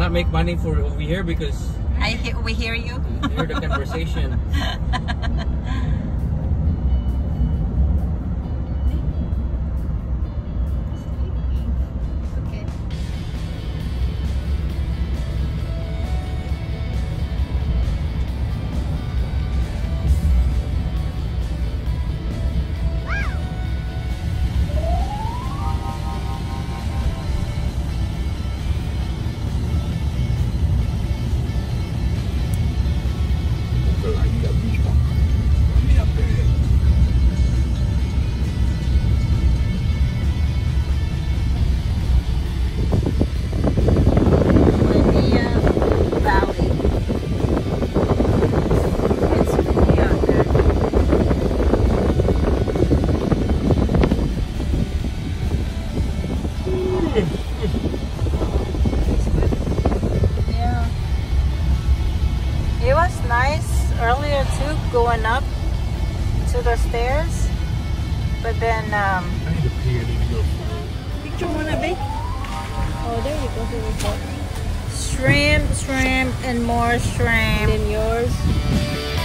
cannot make money for over here because we hear you. hear the conversation. Okay. It was nice earlier too, going up to the stairs, but then I need to pee. I need to go. picture one of it. Oh, there you go. Here we go. Shrimp, and more shrimp. And then yours.